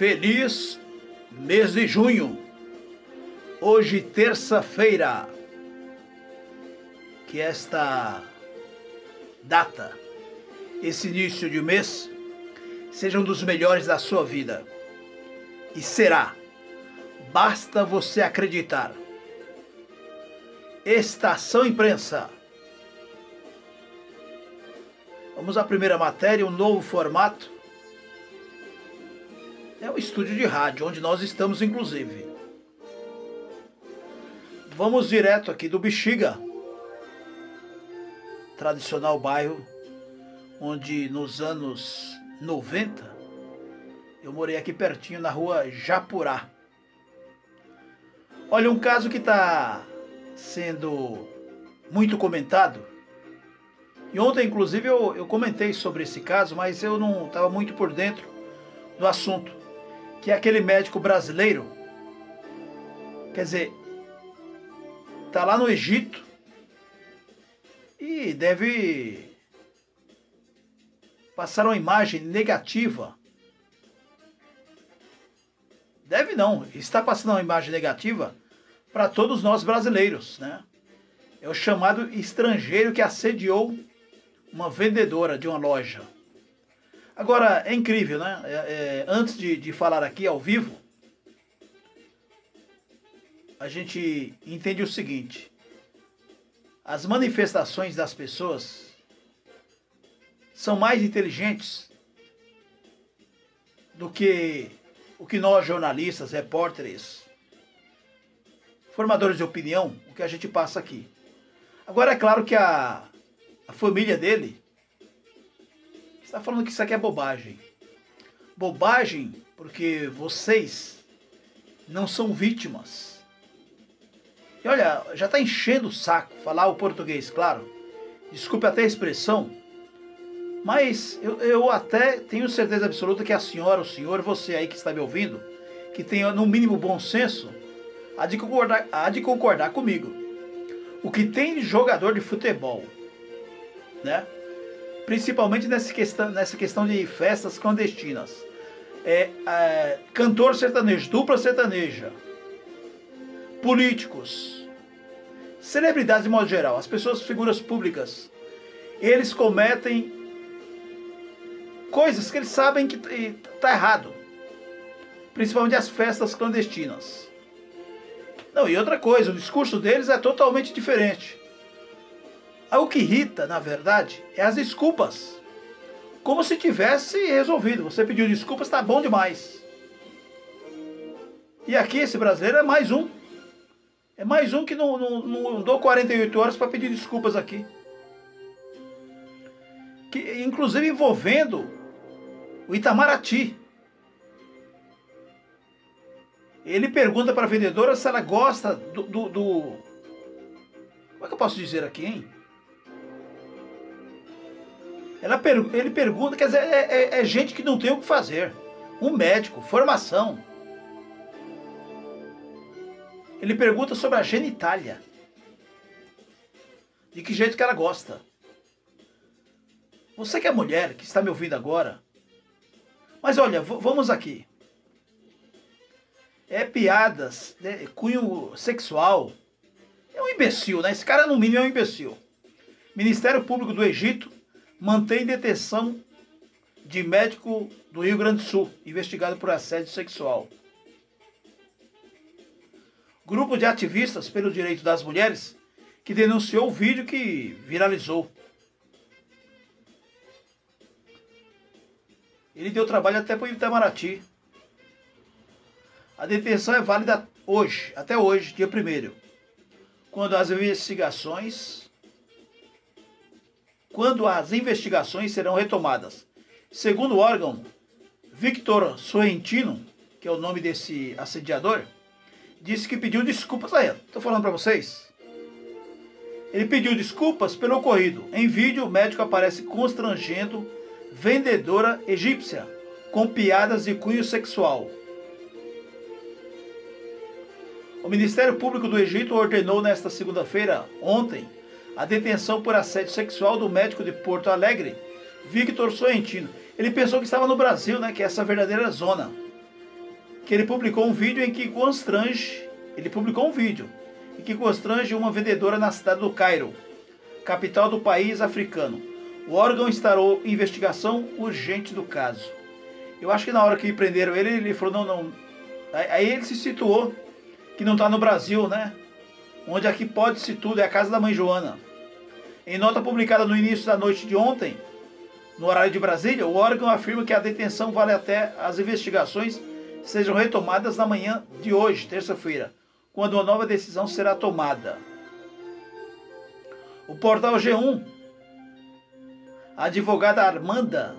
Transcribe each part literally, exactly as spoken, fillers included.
Feliz mês de junho, hoje terça-feira, que esta data, esse início de mês, seja um dos melhores da sua vida. E será, basta você acreditar. Estação Imprensa. Vamos à primeira matéria, um novo formato. É o estúdio de rádio, onde nós estamos inclusive. Vamos direto aqui do Bexiga, tradicional bairro, onde nos anos noventa, eu morei aqui pertinho na rua Japurá. Olha, um caso que está sendo muito comentado, e ontem inclusive eu, eu comentei sobre esse caso, mas eu não estava muito por dentro do assunto, que é aquele médico brasileiro, quer dizer, está lá no Egito e deve passar uma imagem negativa. Deve não, está passando uma imagem negativa para todos nós brasileiros, né? É o chamado estrangeiro que assediou uma vendedora de uma loja. Agora, é incrível, né? É, é, antes de, de falar aqui ao vivo, a gente entende o seguinte: as manifestações das pessoas são mais inteligentes do que o que nós, jornalistas, repórteres, formadores de opinião, o que a gente passa aqui. Agora, é claro que a, a família dele está falando que isso aqui é bobagem. Bobagem porque vocês não são vítimas. E olha, já está enchendo o saco falar o português, claro. Desculpe até a expressão, mas eu, eu até tenho certeza absoluta que a senhora, o senhor, você aí que está me ouvindo, que tem no mínimo bom senso, há de concordar, há de concordar comigo. O que tem de jogador de futebol, né? Principalmente nessa questão, nessa questão de festas clandestinas, é, é, cantor sertanejo, dupla sertaneja, políticos, celebridades de modo geral, as pessoas, figuras públicas, eles cometem coisas que eles sabem que está errado, principalmente as festas clandestinas. Não, e outra coisa, o discurso deles é totalmente diferente. O que irrita, na verdade, é as desculpas. Como se tivesse resolvido. Você pediu desculpas, está bom demais. E aqui esse brasileiro é mais um. É mais um que não, não, não dou quarenta e oito horas para pedir desculpas aqui. Que, inclusive envolvendo o Itamaraty. Ele pergunta para a vendedora se ela gosta do, do, do... Como é que eu posso dizer aqui, hein? Ela per... Ele pergunta, quer dizer, é, é, é gente que não tem o que fazer. Um médico, formação. Ele pergunta sobre a genitália. De que jeito que ela gosta. Você que é mulher, que está me ouvindo agora. Mas olha, vamos aqui. É piadas, né, cunho sexual. É um imbecil, né? Esse cara no mínimo é um imbecil. Ministério Público do Egito mantém detenção de médico do Rio Grande do Sul, investigado por assédio sexual. Grupo de ativistas pelo direito das mulheres que denunciou o vídeo que viralizou. Ele deu trabalho até para o Itamaraty. A detenção é válida hoje, até hoje, dia primeiro, quando as investigações, quando as investigações serão retomadas. Segundo o órgão, Victor Sorrentino, que é o nome desse assediador, disse que pediu desculpas a ela. Estou falando para vocês. Ele pediu desculpas pelo ocorrido. Em vídeo, o médico aparece constrangendo vendedora egípcia com piadas de cunho sexual. O Ministério Público do Egito ordenou nesta segunda-feira, ontem, a detenção por assédio sexual do médico de Porto Alegre, Victor Sorrentino. Ele pensou que estava no Brasil, né, que é essa verdadeira zona. que ele publicou um vídeo em que constrange, ele publicou um vídeo em que constrange uma vendedora na cidade do Cairo, capital do país africano. O órgão instaurou investigação urgente do caso. Eu acho que na hora que prenderam ele, ele falou, não, não. Aí ele se situou que não está no Brasil, né? Onde aqui pode-se tudo, é a casa da mãe Joana. Em nota publicada no início da noite de ontem, no horário de Brasília, o órgão afirma que a detenção vale até as investigações sejam retomadas na manhã de hoje, terça-feira, quando uma nova decisão será tomada. O portal G um, a advogada Armanda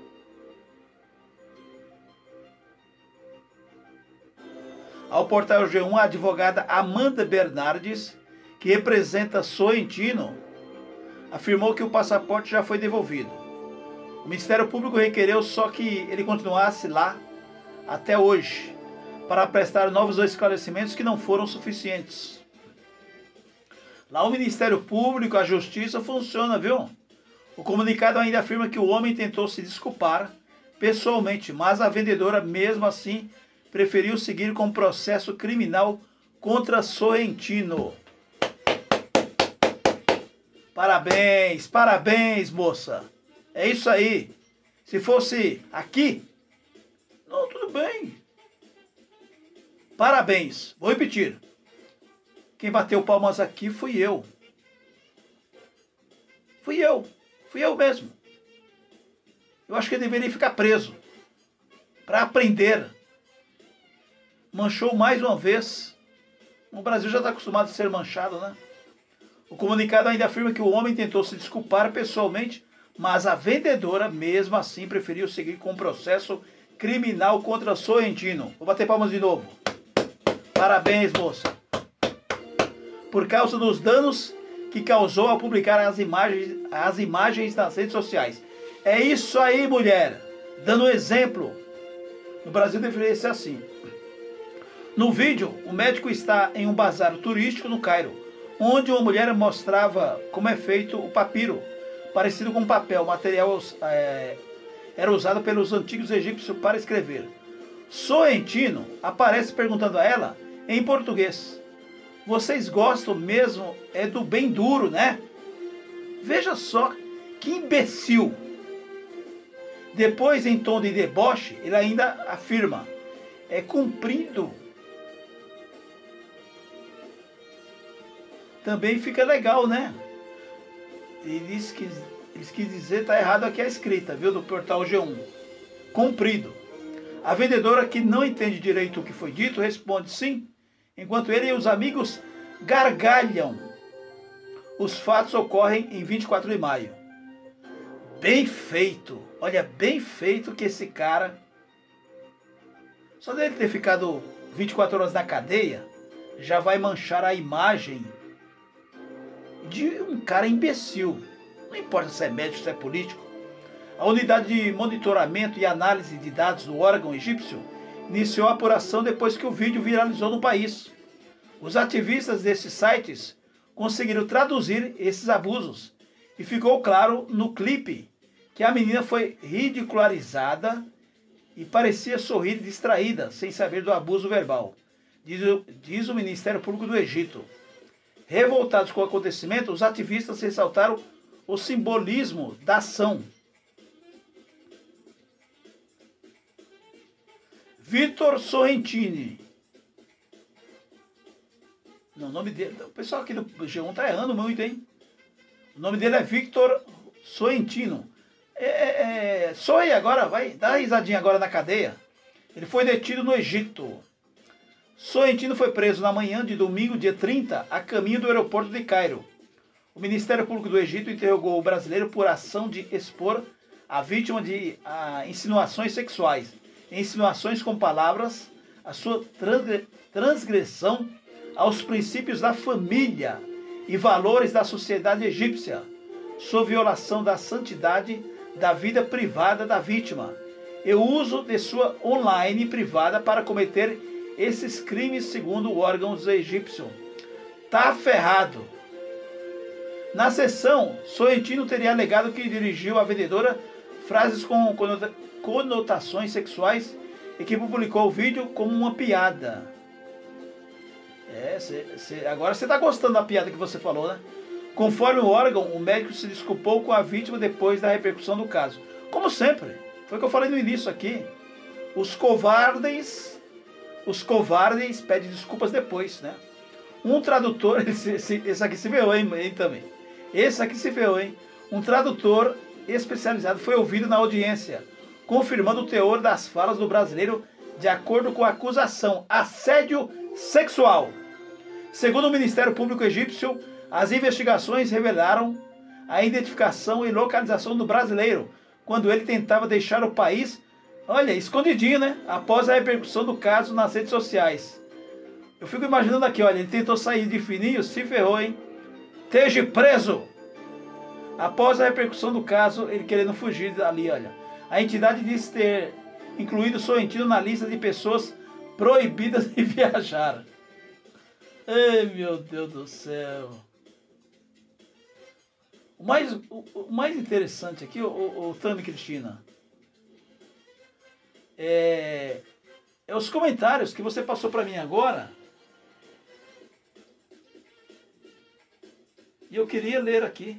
Ao portal G um, a advogada Amanda Bernardes, que representa Sorrentino, afirmou que o passaporte já foi devolvido. O Ministério Público requereu só que ele continuasse lá até hoje, para prestar novos esclarecimentos que não foram suficientes. Lá o Ministério Público, a Justiça funciona, viu? O comunicado ainda afirma que o homem tentou se desculpar pessoalmente, mas a vendedora, mesmo assim, preferiu seguir com processo criminal contra Sorrentino. Parabéns, parabéns, moça. É isso aí. Se fosse aqui, não, tudo bem. Parabéns. Vou repetir. Quem bateu palmas aqui fui eu. Fui eu. Fui eu mesmo. Eu acho que ele deveria ficar preso. Para aprender. Manchou mais uma vez. O Brasil já está acostumado a ser manchado, né? O comunicado ainda afirma que o homem tentou se desculpar pessoalmente, mas a vendedora, mesmo assim, preferiu seguir com o processo criminal contra Sorrentino. Vou bater palmas de novo. Parabéns, moça. Por causa dos danos que causou ao publicar as imagens, as imagens nas redes sociais. É isso aí, mulher. Dando um exemplo. No Brasil deveria ser assim. No vídeo, o médico está em um bazar turístico no Cairo, onde uma mulher mostrava como é feito o papiro, parecido com papel. O material é, era usado pelos antigos egípcios para escrever. Sorrentino aparece perguntando a ela, em português, vocês gostam mesmo é do bem duro, né? Veja só que imbecil. Depois, em tom de deboche, ele ainda afirma, é comprido. Também fica legal, né? Eles quis, eles quis dizer, tá errado aqui a escrita, viu? Do portal G um. Comprido. A vendedora, que não entende direito o que foi dito, responde sim, enquanto ele e os amigos gargalham. Os fatos ocorrem em vinte e quatro de maio. Bem feito. Olha, bem feito que esse cara... Só dele ter ficado vinte e quatro horas na cadeia, já vai manchar a imagem de um cara imbecil. Não importa se é médico, se é político. A unidade de monitoramento e análise de dados do órgão egípcio iniciou a apuração depois que o vídeo viralizou no país. Os ativistas desses sites conseguiram traduzir esses abusos e ficou claro no clipe que a menina foi ridicularizada e parecia sorrir distraída, sem saber do abuso verbal, diz o, diz o Ministério Público do Egito. Revoltados com o acontecimento, os ativistas ressaltaram o simbolismo da ação. Victor Sorrentini. Não, o nome dele... O pessoal aqui do G um tá errando muito, hein? O nome dele é Victor Sorrentino. É, é, é, sorri agora, vai. Dá uma risadinha agora na cadeia. Ele foi detido no Egito. Sorrentino foi preso na manhã de domingo, dia trinta, a caminho do aeroporto de Cairo. O Ministério Público do Egito interrogou o brasileiro por ação de expor a vítima de a, insinuações sexuais. Insinuações com palavras, a sua transgressão aos princípios da família e valores da sociedade egípcia, sua violação da santidade da vida privada da vítima e o uso de sua online privada para cometer esses crimes, segundo o órgão egípcio. Tá ferrado. Na sessão, Sorrentino teria alegado que dirigiu à vendedora frases com conotações sexuais e que publicou o vídeo como uma piada. É, cê, cê, agora você está gostando da piada que você falou, né? Conforme o órgão, o médico se desculpou com a vítima depois da repercussão do caso. Como sempre, foi o que eu falei no início aqui. Os covardes, os covardes pedem desculpas depois, né? Um tradutor, esse, esse aqui se ferrou, hein, hein, também. Esse aqui se ferrou, hein? Um tradutor especializado foi ouvido na audiência, confirmando o teor das falas do brasileiro de acordo com a acusação, assédio sexual. Segundo o Ministério Público Egípcio, as investigações revelaram a identificação e localização do brasileiro quando ele tentava deixar o país, olha, escondidinho, né? Após a repercussão do caso nas redes sociais. Eu fico imaginando aqui, olha, ele tentou sair de fininho, se ferrou, hein? Esteja preso! Após a repercussão do caso, ele querendo fugir dali, olha. A entidade disse ter incluído o Sorrentino na lista de pessoas proibidas de viajar. Ai, meu Deus do céu. O mais, o, o mais interessante aqui, o, o, o Tami Cristina, é, é os comentários que você passou para mim agora. E eu queria ler aqui.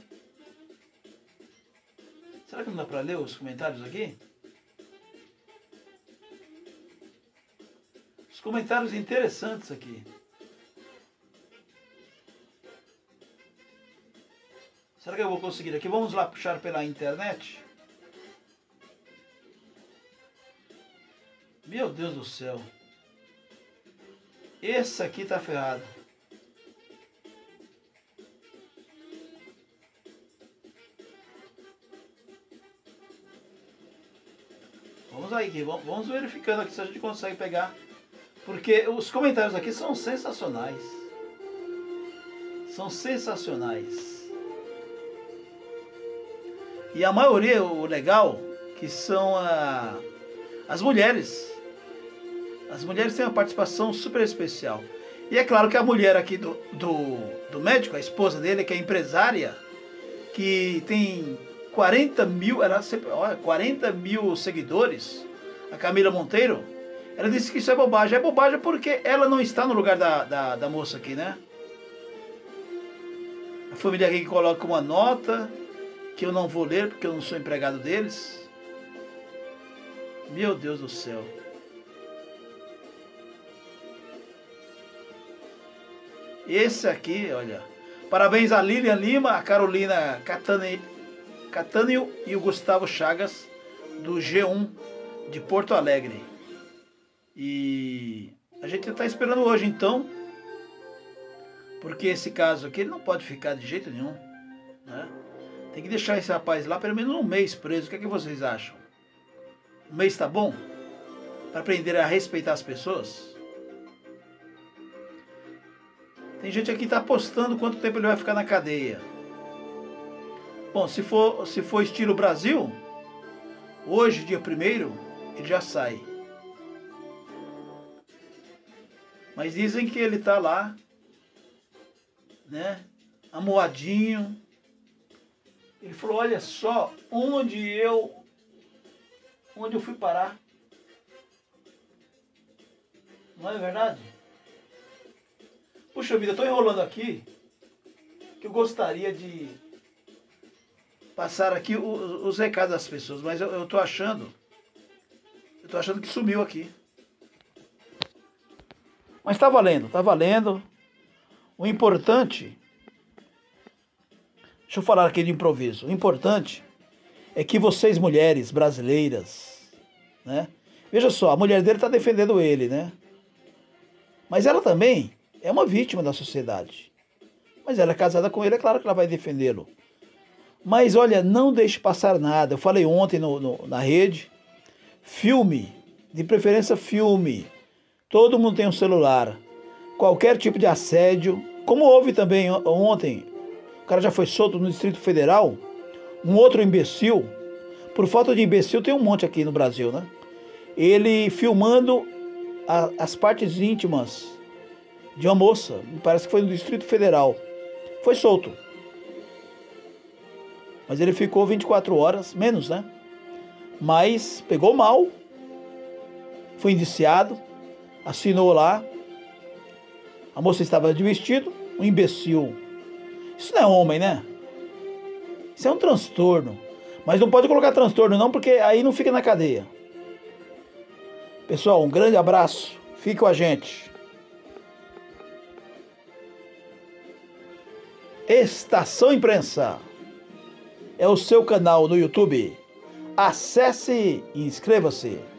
Será que não dá para ler os comentários aqui? Os comentários interessantes aqui. Será que eu vou conseguir aqui? Vamos lá puxar pela internet. Meu Deus do céu. Esse aqui tá ferrado. Vamos aí, aqui, vamos verificando aqui se a gente consegue pegar. Porque os comentários aqui são sensacionais. São sensacionais. E a maioria, o legal, que são a, as mulheres. As mulheres têm uma participação super especial. E é claro que a mulher aqui do, do, do médico, a esposa dele, que é empresária, que tem quarenta mil, ela sempre, olha, quarenta mil seguidores, a Camila Monteiro, ela disse que isso é bobagem. É bobagem porque ela não está no lugar da, da, da moça aqui, né? A família aqui coloca uma nota que eu não vou ler porque eu não sou empregado deles. Meu Deus do céu. Esse aqui, olha. Parabéns a Lilian Lima, a Carolina Catânio e o Gustavo Chagas, do G um de Porto Alegre. E a gente está esperando hoje, então, porque esse caso aqui ele não pode ficar de jeito nenhum, né? Tem que deixar esse rapaz lá pelo menos um mês preso. O que é que vocês acham? Um mês tá bom? Para aprender a respeitar as pessoas? Tem gente aqui que está apostando quanto tempo ele vai ficar na cadeia. Bom, se for, se for estilo Brasil, hoje, dia primeiro, ele já sai. Mas dizem que ele está lá, né, amoadinho. Ele falou, olha só onde eu, onde eu fui parar. Não é verdade? Puxa vida, eu estou enrolando aqui, que eu gostaria de passar aqui os, os recados das pessoas, mas eu estou achando, eu estou achando que sumiu aqui. Mas está valendo, está valendo. O importante... Deixa eu falar aqui de improviso. O importante é que vocês, mulheres brasileiras, né? Veja só, a mulher dele está defendendo ele, né? Mas ela também é uma vítima da sociedade. Mas ela é casada com ele, é claro que ela vai defendê-lo. Mas olha, não deixe passar nada. Eu falei ontem no, no, na rede, filme, de preferência filme. Todo mundo tem um celular. Qualquer tipo de assédio, como houve também ontem, o cara já foi solto no Distrito Federal, um outro imbecil, por falta de imbecil tem um monte aqui no Brasil, né? Ele filmando a, as partes íntimas de uma moça, me parece que foi no Distrito Federal, foi solto. Mas ele ficou vinte e quatro horas, menos, né? Mas pegou mal, foi indiciado, assinou lá. A moça estava de vestido, um imbecil. Isso não é homem, né? Isso é um transtorno. Mas não pode colocar transtorno não, porque aí não fica na cadeia. Pessoal, um grande abraço. Fique com a gente. Estação Imprensa é o seu canal no YouTube. Acesse e inscreva-se.